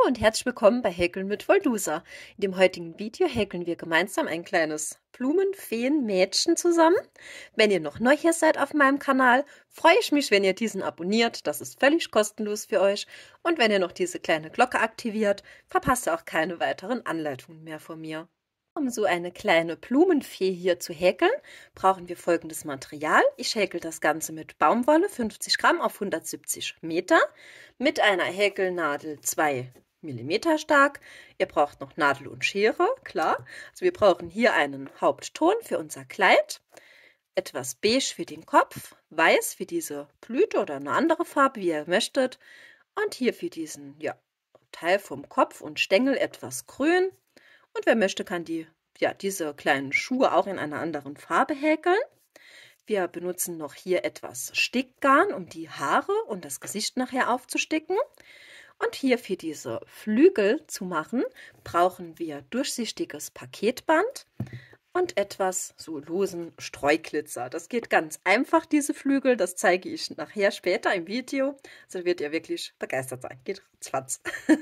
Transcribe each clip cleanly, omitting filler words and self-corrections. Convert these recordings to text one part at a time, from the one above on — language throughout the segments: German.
und herzlich willkommen bei Häkeln mit Voldusa. In dem heutigen Video häkeln wir gemeinsam ein kleines Blumenfeen-Mädchen zusammen. Wenn ihr noch neu hier seid auf meinem Kanal, freue ich mich, wenn ihr diesen abonniert. Das ist völlig kostenlos für euch. Und wenn ihr noch diese kleine Glocke aktiviert, verpasst ihr auch keine weiteren Anleitungen mehr von mir. Um so eine kleine Blumenfee hier zu häkeln, brauchen wir folgendes Material. Ich häkel das Ganze mit Baumwolle, 50 Gramm auf 170 Meter, mit einer Häkelnadel 2 mm stark. Ihr braucht noch Nadel und Schere, klar. Also wir brauchen hier einen Hauptton für unser Kleid, etwas beige für den Kopf, weiß für diese Blüte oder eine andere Farbe, wie ihr möchtet. Und hier für diesen Teil vom Kopf und Stängel etwas grün. Und wer möchte, kann diese kleinen Schuhe auch in einer anderen Farbe häkeln. Wir benutzen noch hier etwas Stickgarn, um die Haare und das Gesicht nachher aufzusticken. Und hier für diese Flügel zu machen, brauchen wir durchsichtiges Paketband und etwas so losen Streuglitzer. Das geht ganz einfach, diese Flügel. Das zeige ich nachher später im Video. Also werdet ihr wirklich begeistert sein. Geht ratzfatz.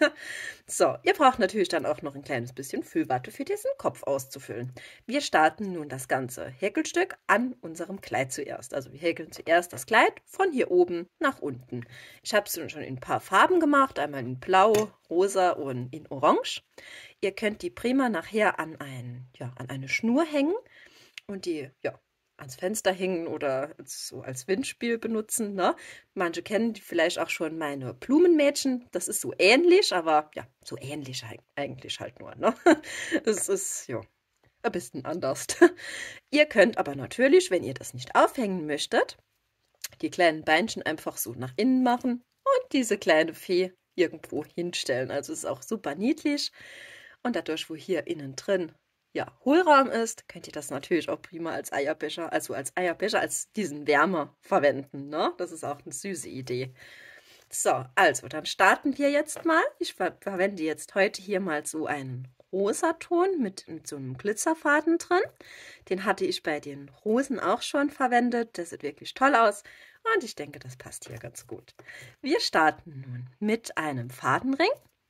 So, ihr braucht natürlich dann auch noch ein kleines bisschen Füllwatte für diesen Kopf auszufüllen. Wir starten nun das ganze Häkelstück an unserem Kleid zuerst. Also wir häkeln zuerst das Kleid von hier oben nach unten. Ich habe es schon in ein paar Farben gemacht. Einmal in Blau, Rosa und in Orange. Ihr könnt die prima nachher an eine Schnur hängen und die ans Fenster hängen oder so als Windspiel benutzen. Ne? Manche kennen die vielleicht auch schon meine Blumenmädchen. Das ist so ähnlich, aber ja, so ähnlich eigentlich halt nur. Ne? Das ist ein bisschen anders. Ihr könnt aber natürlich, wenn ihr das nicht aufhängen möchtet, die kleinen Beinchen einfach so nach innen machen und diese kleine Fee irgendwo hinstellen. Also ist auch super niedlich. Und dadurch, wo hier innen drin Hohlraum ist, könnt ihr das natürlich auch prima als Eierbecher, als diesen Wärmer verwenden. Ne? Das ist auch eine süße Idee. So, also dann starten wir jetzt mal. Ich verwende jetzt heute hier mal so einen Rosaton mit so einem Glitzerfaden drin. Den hatte ich bei den Rosen auch schon verwendet. Der sieht wirklich toll aus und ich denke, das passt hier ganz gut. Wir starten nun mit einem Fadenring.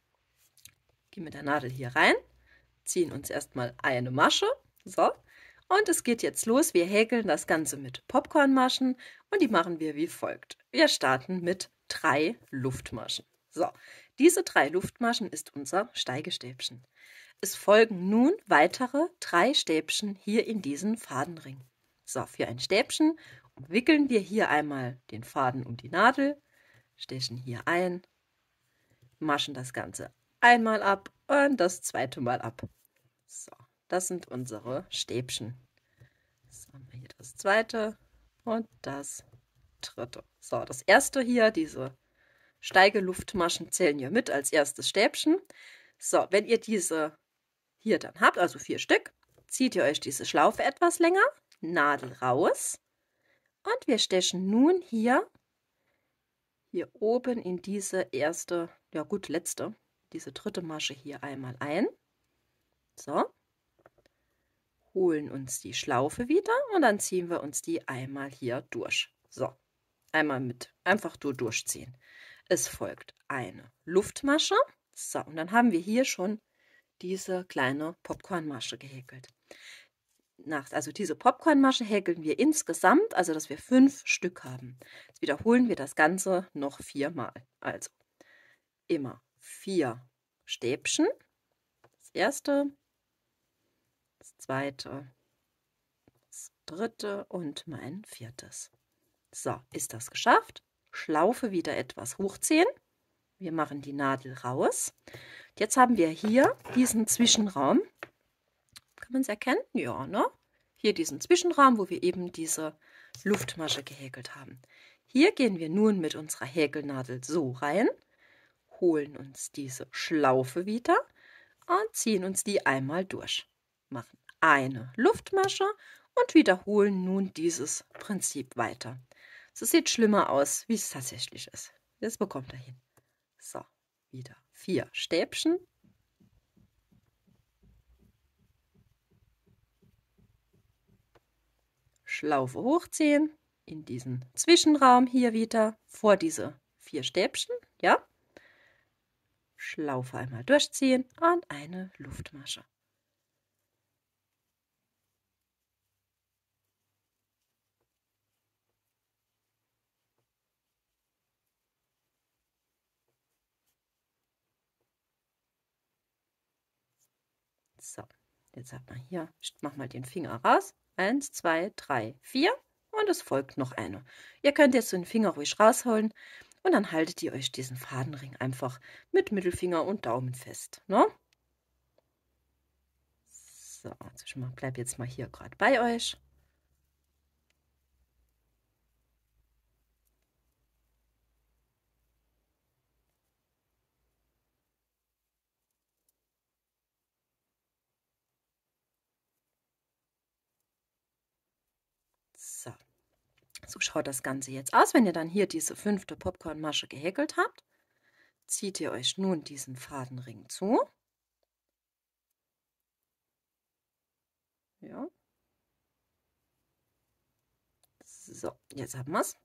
Gehen mit der Nadel hier rein, ziehen uns erstmal eine Masche. So, und es geht jetzt los. Wir häkeln das Ganze mit Popcornmaschen und die machen wir wie folgt. Wir starten mit 3 Luftmaschen. So, diese 3 Luftmaschen ist unser Steigestäbchen. Es folgen nun weitere 3 Stäbchen hier in diesen Fadenring. So, für ein Stäbchen wickeln wir hier einmal den Faden um die Nadel, stechen hier ein, maschen das Ganze einmal ab und das zweite Mal ab. So, das sind unsere Stäbchen. So, haben wir hier das zweite und das dritte. So, das erste hier, diese Steigeluftmaschen zählen hier mit als erstes Stäbchen. So, wenn ihr diese hier dann habt, also 4 Stück, zieht ihr euch diese Schlaufe etwas länger, Nadel raus und wir stechen nun hier oben in diese erste, diese dritte Masche hier einmal ein. So, holen uns die Schlaufe wieder und dann ziehen wir uns die einmal hier durch. So, einfach durchziehen. Es folgt eine Luftmasche. So, und dann haben wir hier schon diese kleine Popcornmasche gehäkelt. Also diese Popcornmasche häkeln wir insgesamt, also dass wir 5 Stück haben. Jetzt wiederholen wir das Ganze noch 4 Mal. Also immer 4 Stäbchen. Das erste, das zweite, das dritte und mein viertes. So, ist das geschafft? Schlaufe wieder etwas hochziehen. Wir machen die Nadel raus. Jetzt haben wir hier diesen Zwischenraum. Kann man es erkennen? Ja, ne? Hier diesen Zwischenraum, wo wir eben diese Luftmasche gehäkelt haben. Hier gehen wir nun mit unserer Häkelnadel so rein, holen uns diese Schlaufe wieder und ziehen uns die einmal durch. Machen eine Luftmasche und wiederholen nun dieses Prinzip weiter. So sieht schlimmer aus, wie es tatsächlich ist. Das bekommt ihr hin. So, wieder 4 Stäbchen. Schlaufe hochziehen, in diesen Zwischenraum hier wieder, vor diese 4 Stäbchen, ja. Schlaufe einmal durchziehen und eine Luftmasche. So, jetzt hat man hier, ich mach mal den Finger raus. 1, 2, 3, 4 und es folgt noch eine. Ihr könnt jetzt den Finger ruhig rausholen und dann haltet ihr euch diesen Fadenring einfach mit Mittelfinger und Daumen fest. Ne? So, also ich bleibe jetzt mal hier gerade bei euch. So. So schaut das Ganze jetzt aus. Wenn ihr dann hier diese 5. Popcornmasche gehäkelt habt, zieht ihr euch nun diesen Fadenring zu. Ja. So, jetzt haben wir es.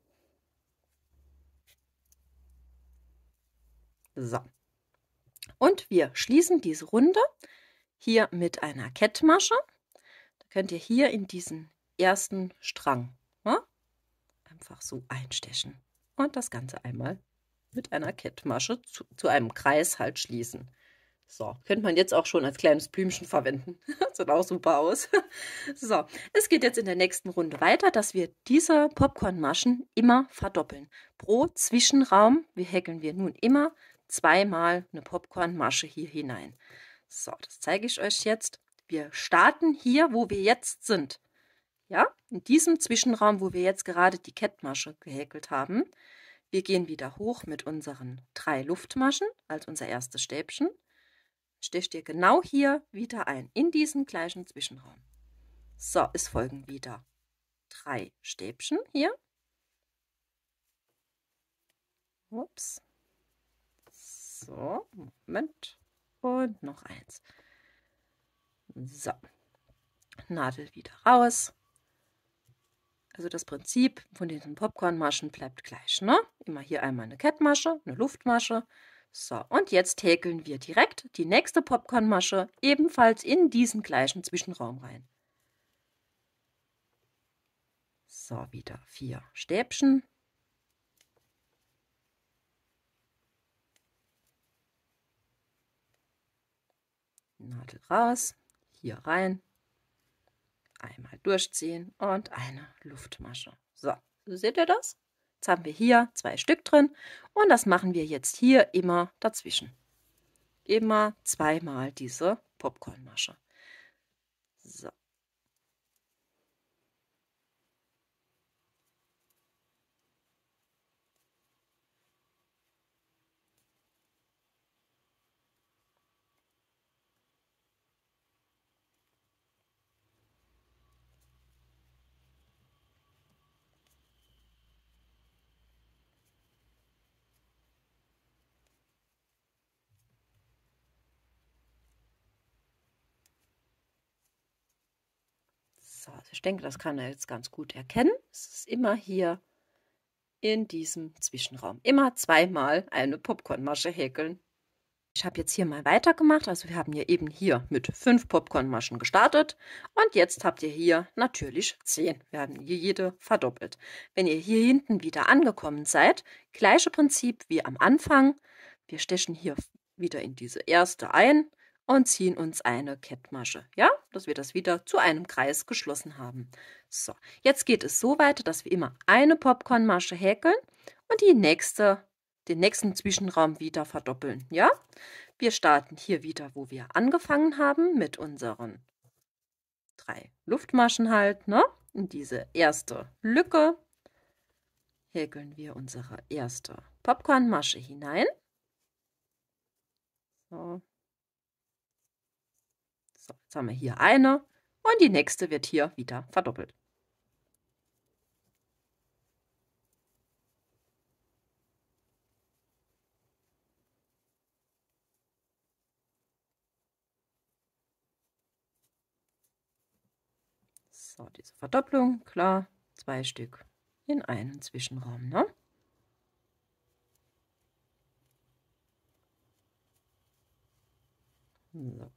So. Und wir schließen diese Runde hier mit einer Kettmasche. Da könnt ihr hier in diesen ersten Strang, ja, einfach so einstechen und das Ganze einmal mit einer Kettmasche zu einem Kreis halt schließen. So, könnte man jetzt auch schon als kleines Blümchen verwenden. Sieht auch super aus. So, es geht jetzt in der nächsten Runde weiter, dass wir diese Popcornmaschen immer verdoppeln. Pro Zwischenraum häkeln wir nun immer zweimal eine Popcornmasche hier hinein. So, das zeige ich euch jetzt. Wir starten hier, wo wir jetzt sind. Ja, in diesem Zwischenraum, wo wir jetzt gerade die Kettmasche gehäkelt haben. Wir gehen wieder hoch mit unseren 3 Luftmaschen als unser erstes Stäbchen. Stecht ihr genau hier wieder ein, in diesen gleichen Zwischenraum. So, es folgen wieder 3 Stäbchen hier. Ups. So, Moment. Und noch eins. So, Nadel wieder raus. Also das Prinzip von diesen Popcornmaschen bleibt gleich, ne? Immer hier einmal eine Kettmasche, eine Luftmasche. So, und jetzt häkeln wir direkt die nächste Popcornmasche ebenfalls in diesen gleichen Zwischenraum rein. So, wieder 4 Stäbchen. Nadel raus, hier rein, einmal durchziehen und eine Luftmasche. So, seht ihr das? Jetzt haben wir hier 2 Stück drin und das machen wir jetzt hier immer dazwischen. Immer zweimal diese Popcornmasche. So. So, also ich denke, das kann er jetzt ganz gut erkennen. Es ist immer hier in diesem Zwischenraum. Immer zweimal eine Popcornmasche häkeln. Ich habe jetzt hier mal weitergemacht. Also wir haben hier eben hier mit 5 Popcornmaschen gestartet. Und jetzt habt ihr hier natürlich 10. Wir haben hier jede verdoppelt. Wenn ihr hier hinten wieder angekommen seid, gleiche Prinzip wie am Anfang. Wir stechen hier wieder in diese erste ein und ziehen uns eine Kettmasche, ja, dass wir das wieder zu einem Kreis geschlossen haben. So, jetzt geht es so weiter, dass wir immer eine Popcornmasche häkeln und den nächsten Zwischenraum wieder verdoppeln, ja. Wir starten hier wieder, wo wir angefangen haben, mit unseren 3 Luftmaschen halt, ne? In diese erste Lücke häkeln wir unsere erste Popcornmasche hinein. So. So, jetzt haben wir hier eine und die nächste wird hier wieder verdoppelt. So, diese Verdopplung, klar, 2 Stück in einen Zwischenraum, ne? So.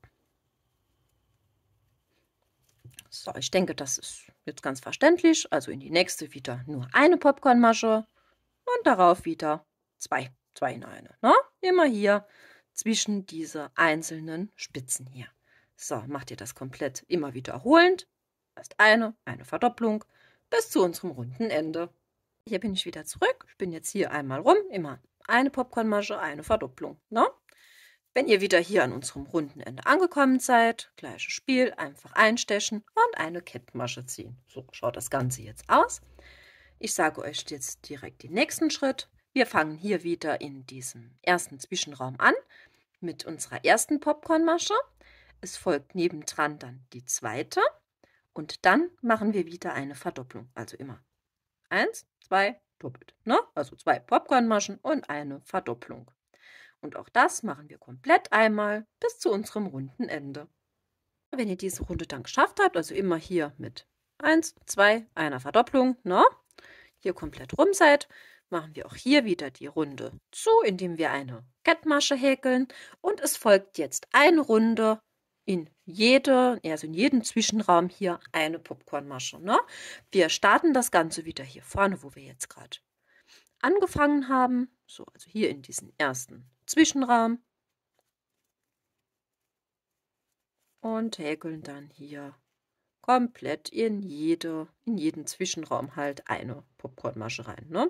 So, ich denke, das ist jetzt ganz verständlich. Also in die nächste wieder nur eine Popcornmasche und darauf wieder zwei in eine. Ne? Immer hier zwischen diese einzelnen Spitzen hier. So, macht ihr das komplett immer wiederholend. Erst eine Verdopplung bis zu unserem runden Ende. Hier bin ich wieder zurück. Ich bin jetzt hier einmal rum. Immer eine Popcornmasche, eine Verdopplung. Ne? Wenn ihr wieder hier an unserem runden Ende angekommen seid, gleiches Spiel, einfach einstechen und eine Kettmasche ziehen. So schaut das Ganze jetzt aus. Ich sage euch jetzt direkt den nächsten Schritt. Wir fangen hier wieder in diesem ersten Zwischenraum an mit unserer ersten Popcornmasche. Es folgt nebendran dann die zweite und dann machen wir wieder eine Verdopplung. Also immer 1, 2, doppelt. Ne? Also 2 Popcornmaschen und eine Verdopplung. Und auch das machen wir komplett einmal bis zu unserem runden Ende. Wenn ihr diese Runde dann geschafft habt, also immer hier mit 1, 2, einer Verdopplung, ne? Hier komplett rum seid, machen wir auch hier wieder die Runde zu, indem wir eine Kettmasche häkeln. Und es folgt jetzt eine Runde in jedem Zwischenraum hier eine Popcornmasche. Ne? Wir starten das Ganze wieder hier vorne, wo wir jetzt gerade angefangen haben. So, also hier in diesen ersten Zwischenraum. Und häkeln dann hier komplett in jeden Zwischenraum halt eine Popcornmasche rein. Ne?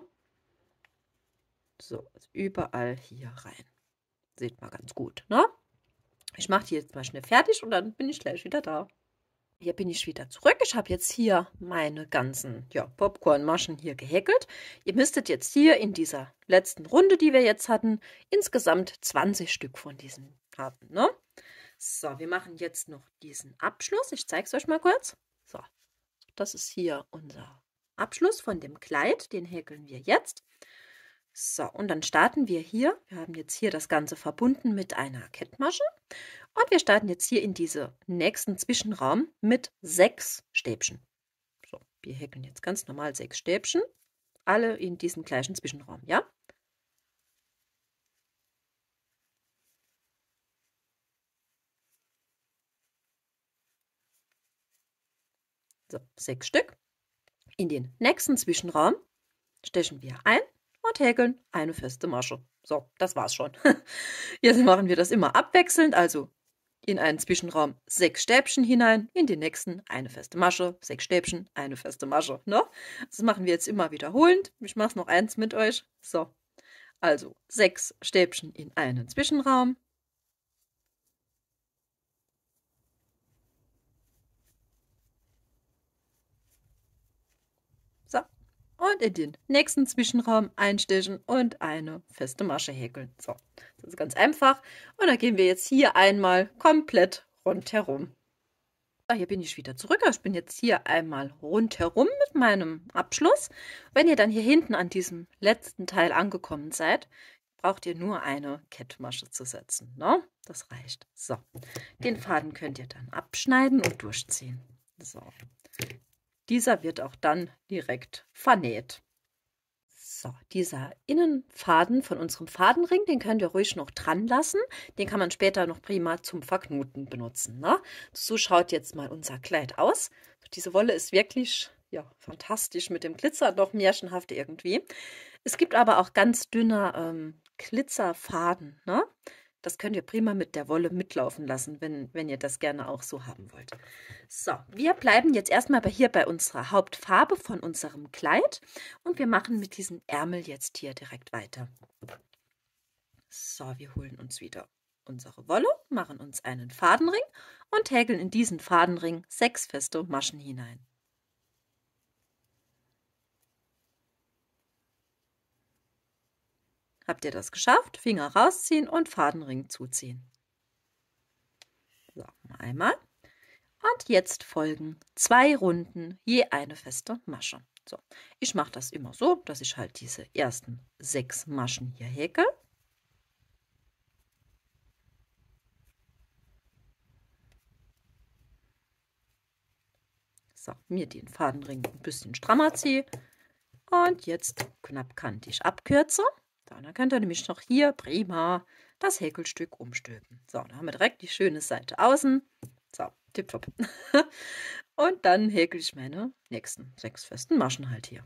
So, also überall hier rein. Seht mal ganz gut, ne? Ich mache die jetzt mal schnell fertig und dann bin ich gleich wieder da. Hier bin ich wieder zurück. Ich habe jetzt hier meine ganzen Popcornmaschen hier gehäkelt. Ihr müsstet jetzt hier in dieser letzten Runde, die wir jetzt hatten, insgesamt 20 Stück von diesen haben, ne? So, wir machen jetzt noch diesen Abschluss. Ich zeige es euch mal kurz. So, das ist hier unser Abschluss von dem Kleid. Den häkeln wir jetzt. So, und dann starten wir hier. Wir haben jetzt hier das Ganze verbunden mit einer Kettmasche. Und wir starten jetzt hier in diesen nächsten Zwischenraum mit 6 Stäbchen. So, wir häkeln jetzt ganz normal 6 Stäbchen. Alle in diesem gleichen Zwischenraum, ja? So, 6 Stück. In den nächsten Zwischenraum stechen wir ein und häkeln eine feste Masche. So, das war's schon. Jetzt machen wir das immer abwechselnd, also in einen Zwischenraum 6 Stäbchen hinein, in den nächsten eine feste Masche, 6 Stäbchen, eine feste Masche. Ne? Das machen wir jetzt immer wiederholend. Ich mache es noch eins mit euch. So, also 6 Stäbchen in einen Zwischenraum. So, und in den nächsten Zwischenraum einstechen und eine feste Masche häkeln. So, das ist ganz einfach. Und dann gehen wir jetzt hier einmal komplett rundherum. So, hier bin ich wieder zurück. Ich bin jetzt hier einmal rundherum mit meinem Abschluss. Wenn ihr dann hier hinten an diesem letzten Teil angekommen seid, braucht ihr nur eine Kettmasche zu setzen. Ne? Das reicht. So, den Faden könnt ihr dann abschneiden und durchziehen. So. Dieser wird auch dann direkt vernäht. So, dieser Innenfaden von unserem Fadenring, den könnt ihr ruhig noch dran lassen. Den kann man später noch prima zum Verknoten benutzen. Ne? So schaut jetzt mal unser Kleid aus. Diese Wolle ist wirklich fantastisch mit dem Glitzer, doch märchenhaft irgendwie. Es gibt aber auch ganz dünner Glitzerfaden. Ne? Das könnt ihr prima mit der Wolle mitlaufen lassen, wenn ihr das gerne auch so haben wollt. So, wir bleiben jetzt erstmal hier bei unserer Hauptfarbe von unserem Kleid und wir machen mit diesem Ärmel jetzt hier direkt weiter. So, wir holen uns wieder unsere Wolle, machen uns einen Fadenring und häkeln in diesen Fadenring 6 feste Maschen hinein. Habt ihr das geschafft? Finger rausziehen und Fadenring zuziehen. So, einmal. Und jetzt folgen 2 Runden, je eine feste Masche. So, ich mache das immer so, dass ich halt diese ersten 6 Maschen hier häkel. So, mir den Fadenring ein bisschen strammer ziehe und jetzt knappkantig abkürze. So, dann könnt ihr nämlich noch hier prima das Häkelstück umstülpen. So, dann haben wir direkt die schöne Seite außen. So, tipptopp. Und dann häkel ich meine nächsten 6 festen Maschen halt hier.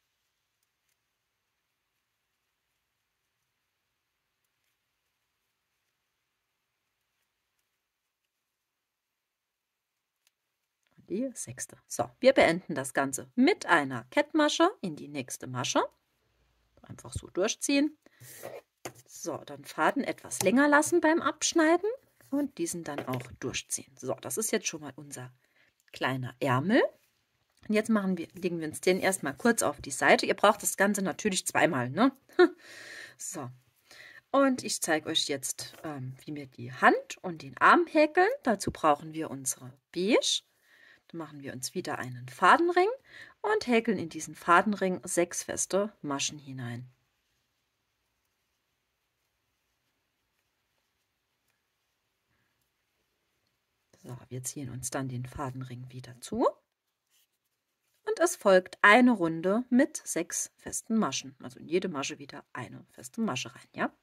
Die 6. So, wir beenden das Ganze mit einer Kettmasche in die nächste Masche. Einfach so durchziehen. So, dann Faden etwas länger lassen beim Abschneiden und diesen dann auch durchziehen. So, das ist jetzt schon mal unser kleiner Ärmel. Und jetzt legen wir uns den erstmal kurz auf die Seite. Ihr braucht das Ganze natürlich zweimal, ne? So. Und ich zeige euch jetzt, wie wir die Hand und den Arm häkeln. Dazu brauchen wir unsere Beige. Dann machen wir uns wieder einen Fadenring und häkeln in diesen Fadenring 6 feste Maschen hinein. So, wir ziehen uns dann den Fadenring wieder zu. Und es folgt eine Runde mit 6 festen Maschen. Also in jede Masche wieder eine feste Masche rein, ja?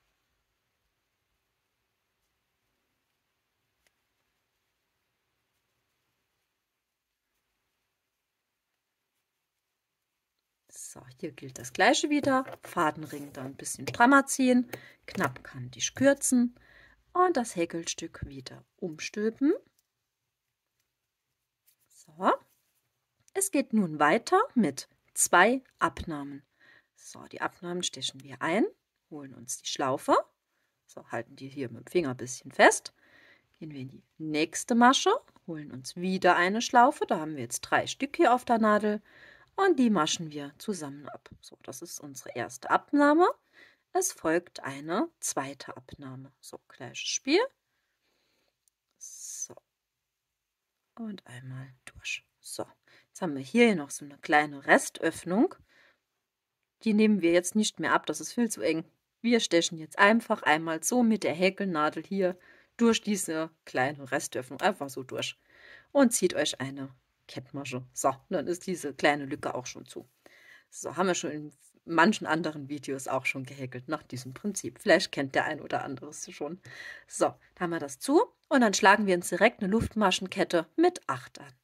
So, hier gilt das gleiche wieder. Fadenring da ein bisschen strammer ziehen, knappkantig kürzen und das Häkelstück wieder umstülpen. So. Es geht nun weiter mit 2 Abnahmen. So, die Abnahmen stechen wir ein, holen uns die Schlaufe. So, halten die hier mit dem Finger ein bisschen fest. Gehen wir in die nächste Masche, holen uns wieder eine Schlaufe. Da haben wir jetzt 3 Stück hier auf der Nadel. Und die maschen wir zusammen ab. So, das ist unsere erste Abnahme. Es folgt eine zweite Abnahme. So, gleiches Spiel. So. Und einmal durch. So, jetzt haben wir hier noch so eine kleine Restöffnung. Die nehmen wir jetzt nicht mehr ab, das ist viel zu eng. Wir stechen jetzt einfach einmal so mit der Häkelnadel hier durch diese kleine Restöffnung, einfach so durch. Und zieht euch eine Kettmasche. So, dann ist diese kleine Lücke auch schon zu. So, haben wir schon in manchen anderen Videos auch schon gehäkelt nach diesem Prinzip. Vielleicht kennt der ein oder andere es schon. So, dann haben wir das zu und dann schlagen wir uns direkt eine Luftmaschenkette mit 8 an.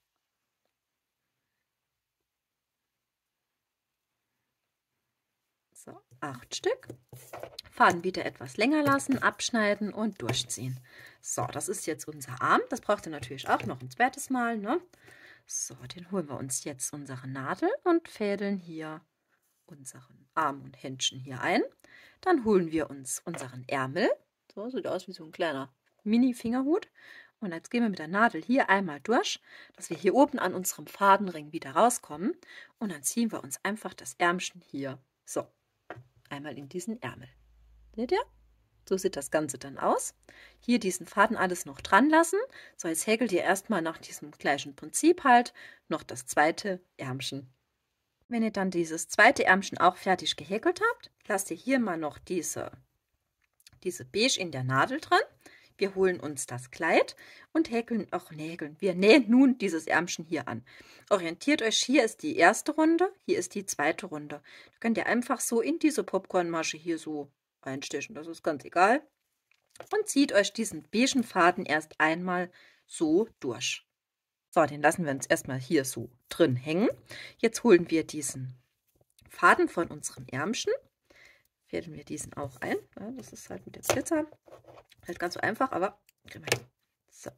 So, 8 Stück. Faden wieder etwas länger lassen, abschneiden und durchziehen. So, das ist jetzt unser Arm. Das braucht ihr natürlich auch noch ein zweites Mal, ne? So, den holen wir uns jetzt unsere Nadel und fädeln hier unseren Arm und Händchen hier ein. Dann holen wir uns unseren Ärmel. So, sieht aus wie so ein kleiner Mini-Fingerhut. Und jetzt gehen wir mit der Nadel hier einmal durch, dass wir hier oben an unserem Fadenring wieder rauskommen. Und dann ziehen wir uns einfach das Ärmchen hier so einmal in diesen Ärmel. Seht ihr? So sieht das Ganze dann aus. Hier diesen Faden alles noch dran lassen. So, jetzt häkelt ihr erstmal nach diesem gleichen Prinzip halt noch das zweite Ärmchen. Wenn ihr dann dieses zweite Ärmchen auch fertig gehäkelt habt, lasst ihr hier mal noch diese Beige in der Nadel dran. Wir holen uns das Kleid und wir nähen nun dieses Ärmchen hier an. Orientiert euch, hier ist die erste Runde, hier ist die zweite Runde. Da könnt ihr einfach so in diese Popcornmasche hier so einstechen, das ist ganz egal. Und zieht euch diesen beigen Faden erst einmal so durch. So, den lassen wir uns erstmal hier so drin hängen. Jetzt holen wir diesen Faden von unserem Ärmchen, fädeln wir diesen auch ein. Ja, das ist halt mit dem Glitzer halt ganz so einfach, aber kriegen wir hin. So.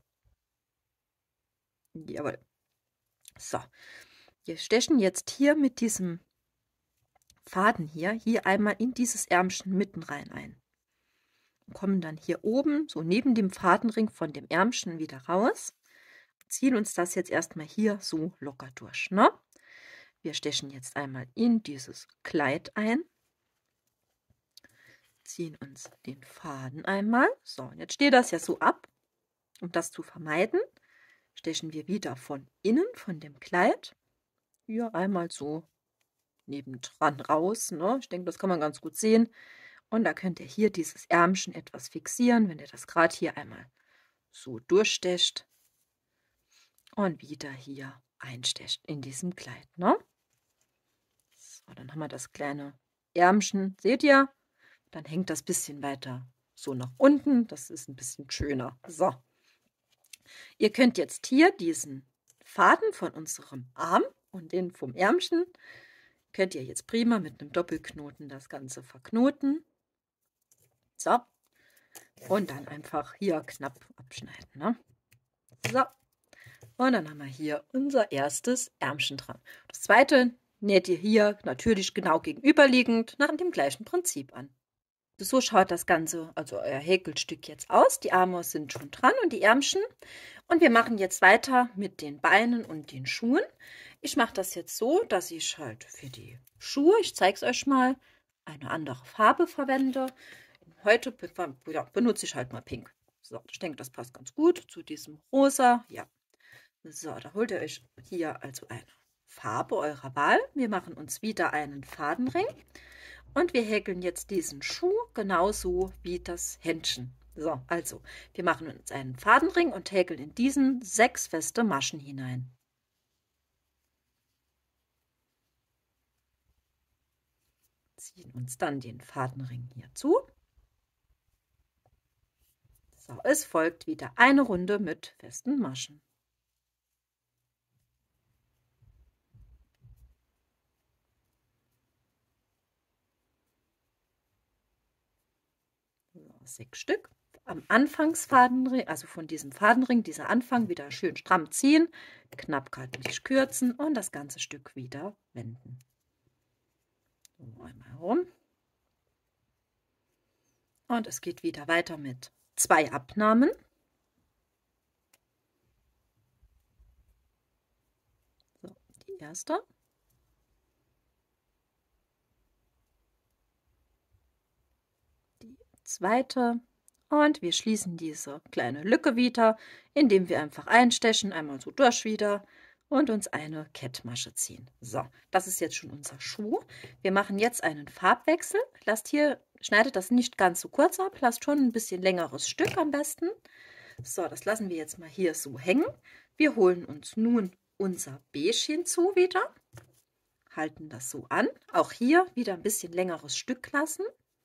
Jawohl. So. Wir stechen jetzt hier mit diesem Faden hier einmal in dieses Ärmchen mitten rein ein. Und kommen dann hier oben, so neben dem Fadenring von dem Ärmchen wieder raus. Ziehen uns das jetzt erstmal hier so locker durch, ne? Wir stechen jetzt einmal in dieses Kleid ein. Ziehen uns den Faden einmal. So, und jetzt steht das ja so ab. Um das zu vermeiden, stechen wir wieder von innen, von dem Kleid, hier einmal so nebendran raus. Ne? Ich denke, das kann man ganz gut sehen. Und da könnt ihr hier dieses Ärmchen etwas fixieren, wenn ihr das gerade hier einmal so durchstecht und wieder hier einstecht in diesem Kleid. Ne? So, dann haben wir das kleine Ärmchen. Seht ihr? Dann hängt das ein bisschen weiter so nach unten. Das ist ein bisschen schöner. So. Ihr könnt jetzt hier diesen Faden von unserem Arm und den vom Ärmchen, könnt ihr jetzt prima mit einem Doppelknoten das Ganze verknoten. So. Und dann einfach hier knapp abschneiden. Ne? So. Und dann haben wir hier unser erstes Ärmchen dran. Das zweite näht ihr hier natürlich genau gegenüberliegend nach dem gleichen Prinzip an. So schaut das Ganze, also euer Häkelstück jetzt aus. Die Arme sind schon dran und die Ärmchen. Und wir machen jetzt weiter mit den Beinen und den Schuhen. Ich mache das jetzt so, dass ich halt für die Schuhe, ich zeige es euch mal, eine andere Farbe verwende. Heute benutze ich halt mal Pink. So, ich denke, das passt ganz gut zu diesem Rosa. Ja. So, da holt ihr euch hier also eine Farbe eurer Wahl. Wir machen uns wieder einen Fadenring. Und wir häkeln jetzt diesen Schuh genauso wie das Händchen. So, also, wir machen uns einen Fadenring und häkeln in diesen 6 feste Maschen hinein. Ziehen uns dann den Fadenring hier zu. So, es folgt wieder eine Runde mit festen Maschen. So, 6 Stück. Am Anfangsfadenring, also von diesem Fadenring, dieser Anfang wieder schön stramm ziehen, knapp kantig kürzen und das ganze Stück wieder wenden. So, einmal rum. Und es geht wieder weiter mit 2 Abnahmen. So, die erste. Die zweite. Und wir schließen diese kleine Lücke wieder, indem wir einfach einstechen, einmal so durch wieder und uns eine Kettmasche ziehen. So, das ist jetzt schon unser Schuh. Wir machen jetzt einen Farbwechsel. Schneidet das nicht ganz so kurz ab, lasst schon ein bisschen längeres Stück am besten. So, das lassen wir jetzt mal hier so hängen. Wir holen uns nun unser Beige hinzu wieder, halten das so an. Auch hier wieder ein bisschen längeres Stück lassen.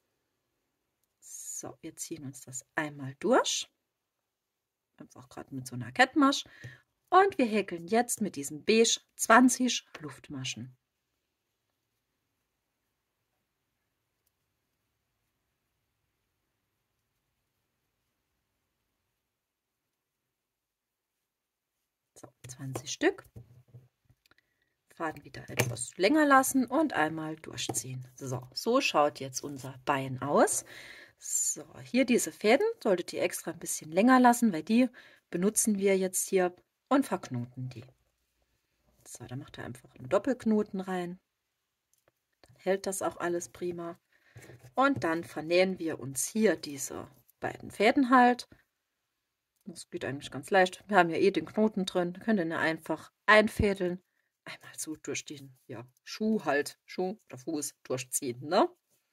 So, wir ziehen uns das einmal durch. Einfach gerade mit so einer Kettmasch. Und wir häkeln jetzt mit diesem Beige 20 Luftmaschen. So, 20 Stück. Faden wieder etwas länger lassen und einmal durchziehen. So, so schaut jetzt unser Bein aus. So, hier diese Fäden solltet ihr extra ein bisschen länger lassen, weil die benutzen wir jetzt hier und verknoten die. So, da macht ihr einfach einen Doppelknoten rein. Dann hält das auch alles prima. Und dann vernähen wir uns hier diese beiden Fäden halt. Das geht eigentlich ganz leicht. Wir haben ja eh den Knoten drin. Könnt ihr einfach einfädeln. Einmal so durch den Schuh oder Fuß durchziehen, ne?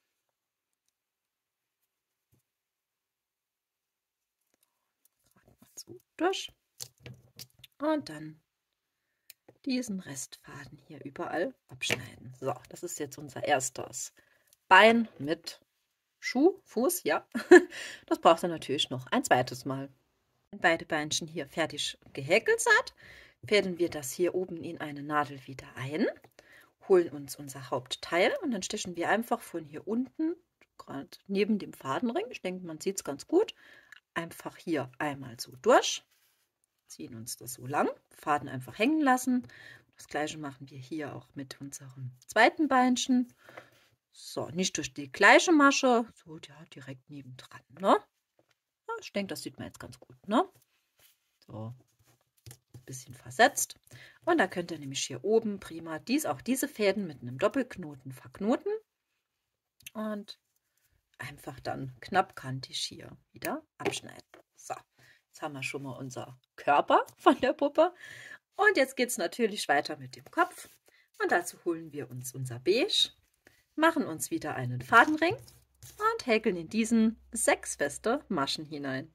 Gerade mal so durch. Und dann diesen Restfaden hier überall abschneiden. So, das ist jetzt unser erstes Bein mit Schuh, Fuß, ja. Das braucht ihr natürlich noch ein zweites Mal. Wenn beide Beinchen hier fertig gehäkelt sind, fädeln wir das hier oben in eine Nadel wieder ein, holen uns unser Hauptteil und dann stechen wir einfach von hier unten, gerade neben dem Fadenring, ich denke, man sieht es ganz gut, einfach hier einmal so durch, ziehen uns das so lang, Faden einfach hängen lassen. Das gleiche machen wir hier auch mit unserem zweiten Beinchen. So, nicht durch die gleiche Masche, so ja, direkt nebendran, ne? Ja, ich denke, das sieht man jetzt ganz gut, ne? So, ein bisschen versetzt. Und da könnt ihr nämlich hier oben prima auch diese Fäden mit einem Doppelknoten verknoten und einfach dann knappkantig hier wieder abschneiden. So, jetzt haben wir schon mal unser Körper von der Puppe. Und jetzt geht es natürlich weiter mit dem Kopf. Und dazu holen wir uns unser Beige, machen uns wieder einen Fadenring und häkeln in diesen 6 feste Maschen hinein.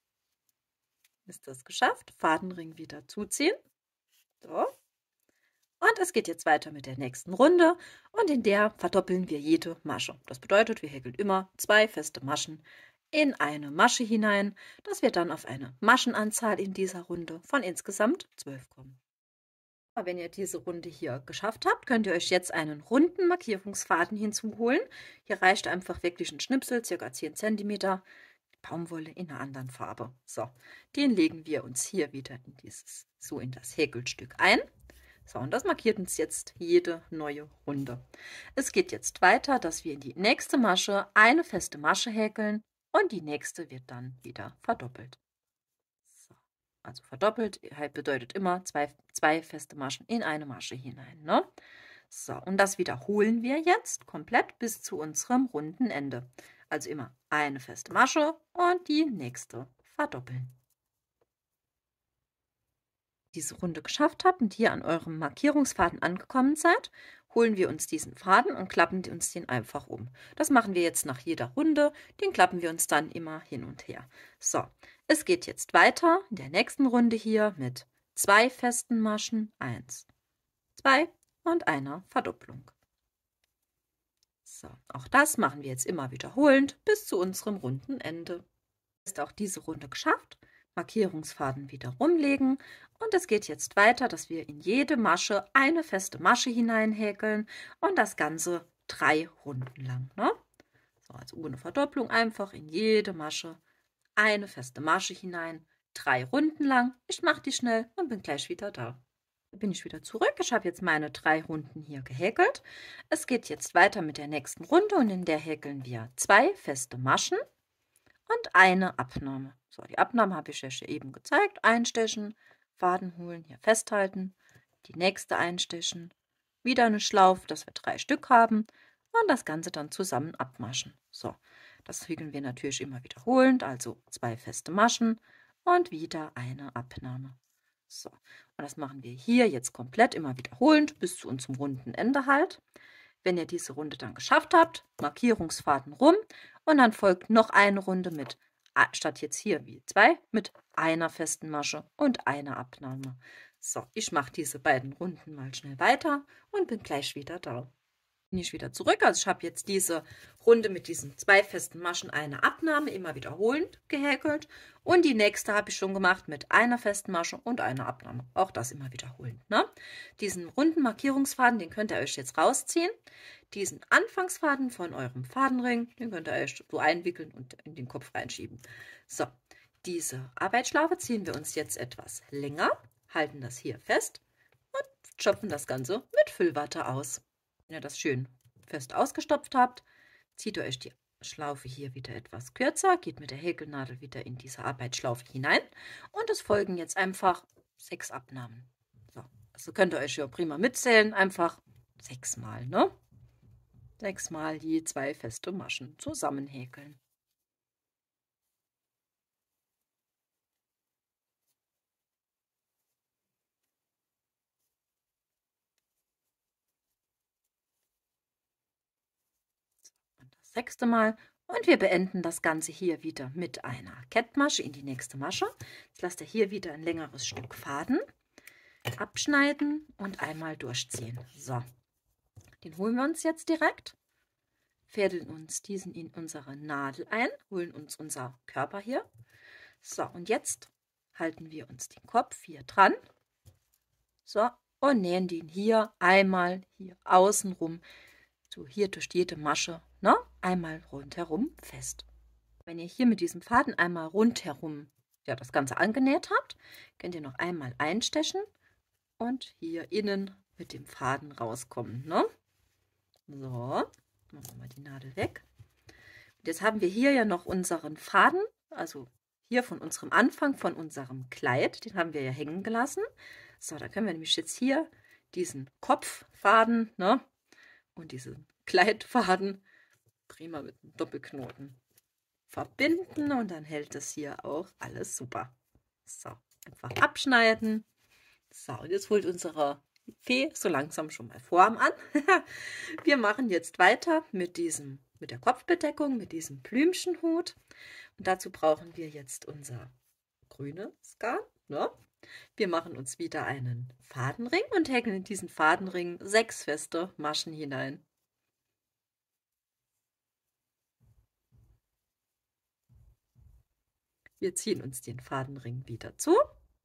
Ist das geschafft? Fadenring wieder zuziehen. So. Und es geht jetzt weiter mit der nächsten Runde und in der verdoppeln wir jede Masche. Das bedeutet, wir häkeln immer 2 feste Maschen in eine Masche hinein, dass wir dann auf eine Maschenanzahl in dieser Runde von insgesamt 12 kommen. Wenn ihr diese Runde hier geschafft habt, könnt ihr euch jetzt einen runden Markierungsfaden hinzuholen. Hier reicht einfach wirklich ein Schnipsel, ca. 10 cm, Baumwolle in einer anderen Farbe. So, den legen wir uns hier wieder in das Häkelstück ein. So, und das markiert uns jetzt jede neue Runde. Es geht jetzt weiter, dass wir in die nächste Masche eine feste Masche häkeln und die nächste wird dann wieder verdoppelt. So, also verdoppelt bedeutet immer zwei feste Maschen in eine Masche hinein. Ne? So, und das wiederholen wir jetzt komplett bis zu unserem runden Ende. Also immer eine feste Masche und die nächste verdoppeln. Diese Runde geschafft habt und hier an eurem Markierungsfaden angekommen seid, holen wir uns diesen Faden und klappen uns den einfach um. Das machen wir jetzt nach jeder Runde, den klappen wir uns dann immer hin und her. So, es geht jetzt weiter in der nächsten Runde hier mit 2 festen Maschen, 1, 2 und einer Verdopplung. So, auch das machen wir jetzt immer wiederholend bis zu unserem runden Ende. Ist auch diese Runde geschafft. Markierungsfaden wieder rumlegen und es geht jetzt weiter, dass wir in jede Masche eine feste Masche hineinhäkeln und das Ganze 3 Runden lang. Ne? So, also ohne Verdopplung einfach in jede Masche eine feste Masche hinein, 3 Runden lang. Ich mache die schnell und bin gleich wieder da. Da bin ich wieder zurück. Ich habe jetzt meine 3 Runden hier gehäkelt. Es geht jetzt weiter mit der nächsten Runde und in der häkeln wir 2 feste Maschen und eine Abnahme. So, die Abnahme habe ich euch eben gezeigt. Einstechen, Faden holen, hier festhalten, die nächste einstechen, wieder eine Schlaufe, dass wir 3 Stück haben und das Ganze dann zusammen abmaschen. So, das häkeln wir natürlich immer wiederholend, also 2 feste Maschen und wieder eine Abnahme. So, und das machen wir hier jetzt komplett immer wiederholend bis zu unserem runden Ende halt. Wenn ihr diese Runde dann geschafft habt, Markierungsfaden rum und dann folgt noch eine Runde mit, statt jetzt hier wie 2, mit einer festen Masche und einer Abnahme. So, ich mache diese beiden Runden mal schnell weiter und bin gleich wieder da. Bin ich wieder zurück. Also ich habe jetzt diese Runde mit diesen 2 festen Maschen, eine Abnahme, immer wiederholend gehäkelt. Und die nächste habe ich schon gemacht mit einer festen Masche und einer Abnahme. Auch das immer wiederholend. Ne? Diesen runden Markierungsfaden, den könnt ihr euch jetzt rausziehen. Diesen Anfangsfaden von eurem Fadenring, den könnt ihr euch so einwickeln und in den Kopf reinschieben. So, diese Arbeitsschlaufe ziehen wir uns jetzt etwas länger, halten das hier fest und schöpfen das Ganze mit Füllwatte aus. Wenn ihr das schön fest ausgestopft habt, zieht ihr euch die Schlaufe hier wieder etwas kürzer, geht mit der Häkelnadel wieder in diese Arbeitsschlaufe hinein und es folgen jetzt einfach 6 Abnahmen. So, also könnt ihr euch ja prima mitzählen, einfach 6 Mal, ne? 6 Mal je 2 feste Maschen zusammenhäkeln. Und das 6. Mal. Und wir beenden das Ganze hier wieder mit einer Kettmasche in die nächste Masche. Jetzt lasst ihr hier wieder ein längeres Stück Faden abschneiden und einmal durchziehen. So, den holen wir uns jetzt direkt, fädeln uns diesen in unsere Nadel ein, holen uns unser Körper hier. So, und jetzt halten wir uns den Kopf hier dran. So, und nähen den hier einmal hier außen rum, so hier durch jede Masche, ne, einmal rundherum fest. Wenn ihr hier mit diesem Faden einmal rundherum ja, das Ganze angenäht habt, könnt ihr noch einmal einstechen und hier innen mit dem Faden rauskommen. Ne? So, machen wir mal die Nadel weg. Und jetzt haben wir hier ja noch unseren Faden, also hier von unserem Anfang, von unserem Kleid, den haben wir ja hängen gelassen. So, da können wir nämlich jetzt hier diesen Kopffaden, ne, und diesen Kleidfaden prima mit einem Doppelknoten verbinden und dann hält das hier auch alles super. So, einfach abschneiden. So, und jetzt holt unsere Fee so langsam schon mal Form an. Wir machen jetzt weiter mit der Kopfbedeckung, mit diesem Blümchenhut. Und dazu brauchen wir jetzt unser grünes Garn. Ne? Wir machen uns wieder einen Fadenring und häkeln in diesen Fadenring 6 feste Maschen hinein. Wir ziehen uns den Fadenring wieder zu.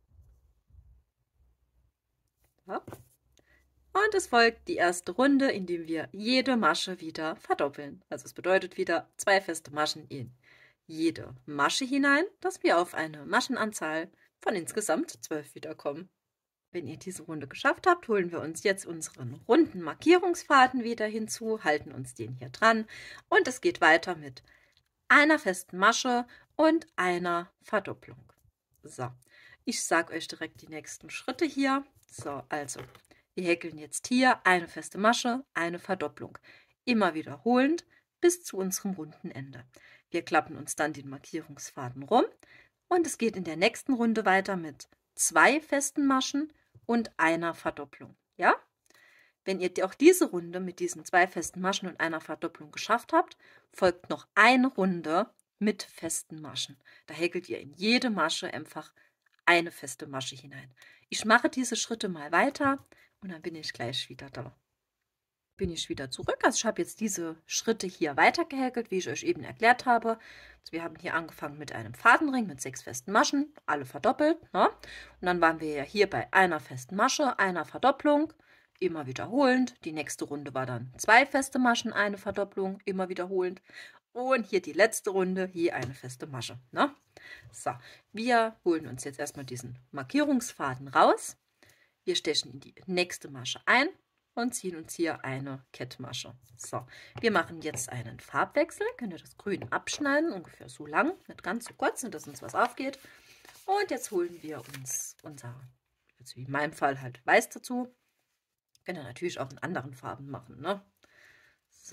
Ja. Und es folgt die erste Runde, in der wir jede Masche wieder verdoppeln. Also es bedeutet wieder 2 feste Maschen in jede Masche hinein, dass wir auf eine Maschenanzahl von insgesamt 12 wiederkommen. Wenn ihr diese Runde geschafft habt, holen wir uns jetzt unseren runden Markierungsfaden wieder hinzu, halten uns den hier dran und es geht weiter mit einer festen Masche und einer Verdopplung. So, ich sage euch direkt die nächsten Schritte hier. So, also, wir häkeln jetzt hier eine feste Masche, eine Verdopplung. Immer wiederholend bis zu unserem runden Ende. Wir klappen uns dann den Markierungsfaden rum und es geht in der nächsten Runde weiter mit 2 festen Maschen und einer Verdopplung. Ja? Wenn ihr auch diese Runde mit diesen 2 festen Maschen und einer Verdopplung geschafft habt, folgt noch eine Runde mit festen Maschen. Da häkelt ihr in jede Masche einfach eine feste Masche hinein. Ich mache diese Schritte mal weiter und dann bin ich gleich wieder da. Bin ich wieder zurück. Also ich habe jetzt diese Schritte hier weiter gehäkelt, wie ich euch eben erklärt habe. Also wir haben hier angefangen mit einem Fadenring mit 6 festen Maschen, alle verdoppelt. Ne? Und dann waren wir ja hier bei einer festen Masche, einer Verdopplung, immer wiederholend. Die nächste Runde war dann 2 feste Maschen, eine Verdopplung, immer wiederholend. Und hier die letzte Runde, hier eine feste Masche. Ne? So, wir holen uns jetzt erstmal diesen Markierungsfaden raus. Wir stechen in die nächste Masche ein und ziehen uns hier eine Kettmasche. So, wir machen jetzt einen Farbwechsel. Könnt ihr das Grün abschneiden, ungefähr so lang, nicht ganz so kurz, dass uns was aufgeht. Und jetzt holen wir uns unser, also wie in meinem Fall halt Weiß dazu. Könnt ihr natürlich auch in anderen Farben machen, ne? So.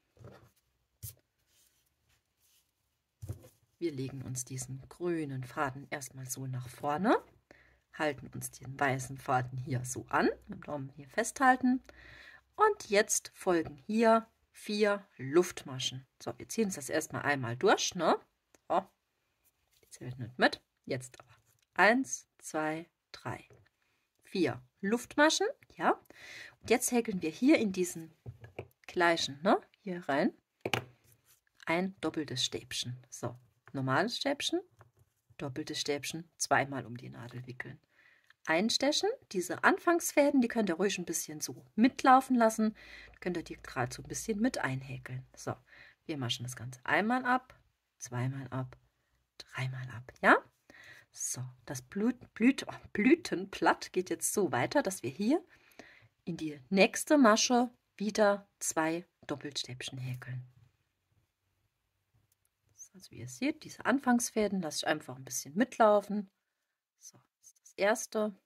Wir legen uns diesen grünen Faden erstmal so nach vorne, halten uns den weißen Faden hier so an, mit dem Daumen hier festhalten und jetzt folgen hier 4 Luftmaschen. So, wir ziehen uns das erstmal einmal durch, ne? So, zählt nicht mit, jetzt aber 1, 2, 3, 4 Luftmaschen, ja. Und jetzt häkeln wir hier in diesen gleichen, ne, hier rein, ein doppeltes Stäbchen. So, normales Stäbchen, doppeltes Stäbchen, zweimal um die Nadel wickeln. Einstechen, diese Anfangsfäden, die könnt ihr ruhig ein bisschen so mitlaufen lassen. Könnt ihr die gerade so ein bisschen mit einhäkeln. So, wir maschen das Ganze einmal ab, zweimal ab, dreimal ab, ja? So, das Blütenblatt geht jetzt so weiter, dass wir hier in die nächste Masche wieder 2 Doppelstäbchen häkeln. Also wie ihr seht, diese Anfangsfäden lasse ich einfach ein bisschen mitlaufen. So, das ist das erste.